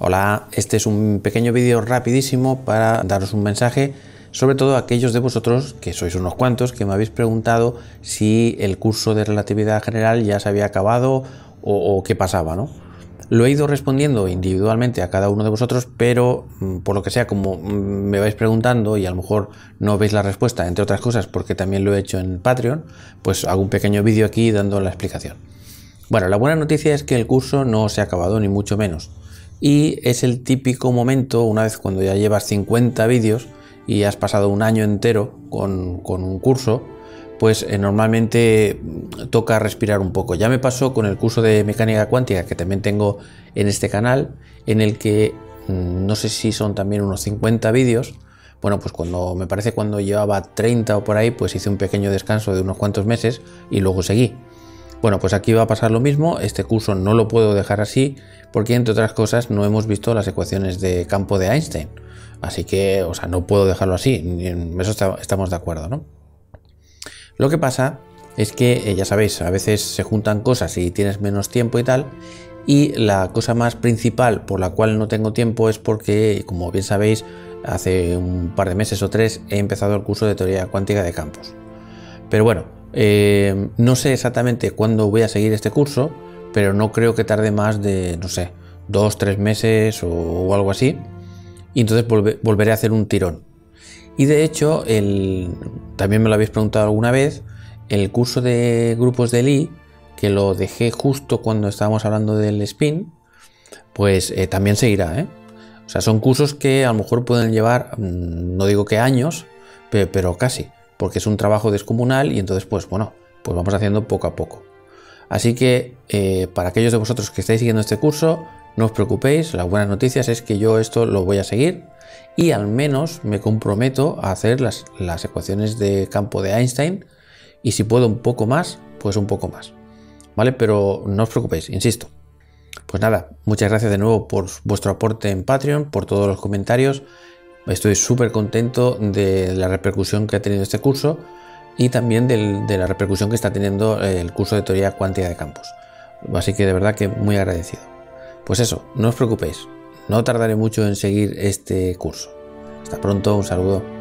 Hola, este es un pequeño vídeo rapidísimo para daros un mensaje, sobre todo a aquellos de vosotros, que sois unos cuantos, que me habéis preguntado si el curso de relatividad general ya se había acabado o qué pasaba, ¿no? Lo he ido respondiendo individualmente a cada uno de vosotros, pero por lo que sea, como me vais preguntando y a lo mejor no veis la respuesta, entre otras cosas porque también lo he hecho en Patreon, pues hago un pequeño vídeo aquí dando la explicación. Bueno, la buena noticia es que el curso no se ha acabado, ni mucho menos. Y es el típico momento, una vez cuando ya llevas 50 vídeos y has pasado un año entero con un curso, pues normalmente toca respirar un poco. Ya me pasó con el curso de mecánica cuántica que también tengo en este canal, en el que no sé si son también unos 50 vídeos. Bueno, pues me parece cuando llevaba 30 o por ahí, pues hice un pequeño descanso de unos cuantos meses y luego seguí. Bueno, pues aquí va a pasar lo mismo. Este curso no lo puedo dejar así porque, entre otras cosas, no hemos visto las ecuaciones de campo de Einstein. Así que, o sea, no puedo dejarlo así. En eso estamos de acuerdo, ¿no? Lo que pasa es que, ya sabéis, a veces se juntan cosas y tienes menos tiempo y tal. Y la cosa más principal por la cual no tengo tiempo es porque, como bien sabéis, hace un par de meses o 3 he empezado el curso de teoría cuántica de campos. Pero bueno, no sé exactamente cuándo voy a seguir este curso, pero no creo que tarde más de, no sé, 2-3 meses o algo así. Y entonces volveré a hacer un tirón. Y de hecho, también me lo habéis preguntado alguna vez, el curso de grupos de Lie, que lo dejé justo cuando estábamos hablando del spin, pues también seguirá, ¿eh? O sea, son cursos que a lo mejor pueden llevar, no digo que años, pero casi, porque es un trabajo descomunal y entonces, pues bueno, pues vamos haciendo poco a poco. Así que para aquellos de vosotros que estáis siguiendo este curso, no os preocupéis, las buenas noticias es que yo esto lo voy a seguir y al menos me comprometo a hacer las ecuaciones de campo de Einstein y si puedo un poco más, pues un poco más, ¿vale? Pero no os preocupéis, insisto. Pues nada, muchas gracias de nuevo por vuestro aporte en Patreon, por todos los comentarios. Estoy súper contento de la repercusión que ha tenido este curso y también de la repercusión que está teniendo el curso de teoría cuántica de campos. Así que de verdad que muy agradecido. Pues eso, no os preocupéis, no tardaré mucho en seguir este curso. Hasta pronto, un saludo.